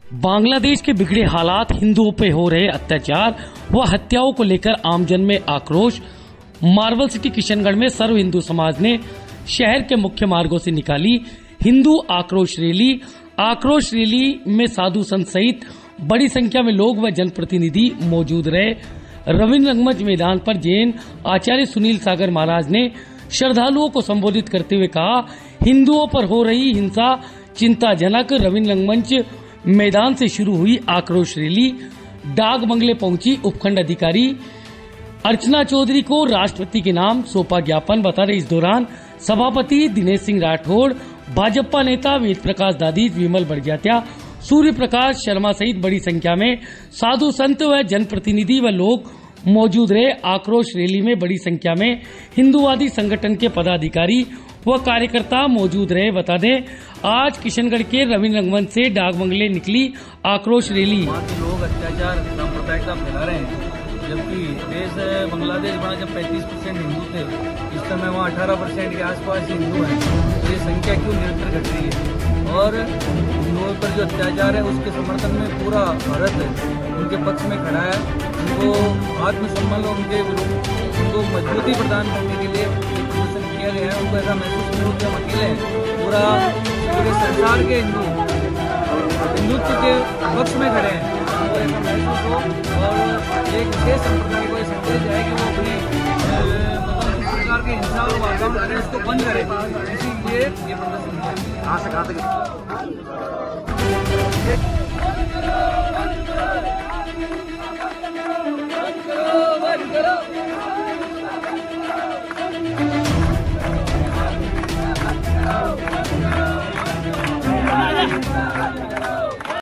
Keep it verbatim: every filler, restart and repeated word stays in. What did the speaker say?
बांग्लादेश के बिगड़े हालात, हिंदुओं पे हो रहे अत्याचार व हत्याओं को लेकर आमजन में आक्रोश। मार्बल सिटी किशनगढ़ में सर्व हिंदू समाज ने शहर के मुख्य मार्गों से निकाली हिंदू आक्रोश रैली। आक्रोश रैली में साधु संत सहित बड़ी संख्या में लोग व जनप्रतिनिधि मौजूद रहे। रविंद्र रंगमंच मैदान पर जैन आचार्य सुनील सागर महाराज ने श्रद्धालुओं को संबोधित करते हुए कहा, हिंदुओं पर हो रही हिंसा चिंताजनक। रविंद्र रंगमंच मैदान से शुरू हुई आक्रोश रैली डाक बंगले पहुंची। उपखंड अधिकारी अर्चना चौधरी को राष्ट्रपति के नाम सौंपा ज्ञापन। बता रहे इस दौरान सभापति दिनेश सिंह राठौड़, भाजपा नेता वेद प्रकाश दादी, विमल बड़जात्या, सूर्य प्रकाश शर्मा सहित बड़ी संख्या में साधु संत व जनप्रतिनिधि व लोग मौजूद रहे। आक्रोश रैली में बड़ी संख्या में हिंदूवादी संगठन के पदाधिकारी व कार्यकर्ता मौजूद रहे। बता दें, आज किशनगढ़ के रविंद्र रंगमंच से डाक बंगले निकली आक्रोश रैली। लोग अत्याचार सांप्रदायिकता फैला रहे हैं, जबकि देश बांग्लादेश बना जब पैंतीस परसेंट हिंदू थे, इस समय वहाँ अठारह परसेंट के आसपास हिंदू हैं। तो ये संख्या क्यों निरंतर घट रही है? और हिंदुओं पर जो अत्याचार है उसके समर्थन में पूरा भारत उनके पक्ष में खड़ा है। उनको आत्मसम्मान, उनके उनको मजबूती प्रदान करने के लिए प्रदर्शन किया गया है। उनको ऐसा महसूस नहीं होता हम अकेले हैं। पूरा पूरे संसार के हिंदू हिंदुत्व के पक्ष में खड़े हैं। उनको ऐसा महसूस हो और एक विशेष संप्रदाय को संदेश जाए कि वो अपनी मतलब इस प्रकार की हिंसा और वातावरण है इसको बंद करे। इसीलिए ये प्रदर्शन